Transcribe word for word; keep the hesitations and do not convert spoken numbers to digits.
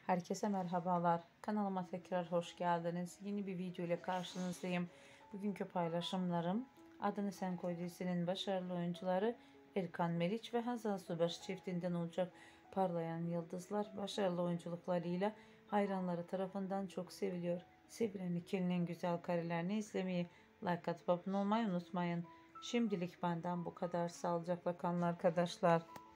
Herkese merhabalar. Kanalıma tekrar hoş geldiniz. Yeni bir video ile karşınızdayım. Bugünkü paylaşımlarım Adını Sen Koy dizisinin başarılı oyuncuları Erkan Meriç ve Hazal Subaşı çiftinden olacak. Parlayan yıldızlar başarılı oyunculuklarıyla hayranları tarafından çok seviliyor. Sevilen ikilinin güzel karelerini izlemeyi, like atıp abone olmayı unutmayın. Şimdilik benden bu kadar. Sağlıcakla kalın arkadaşlar.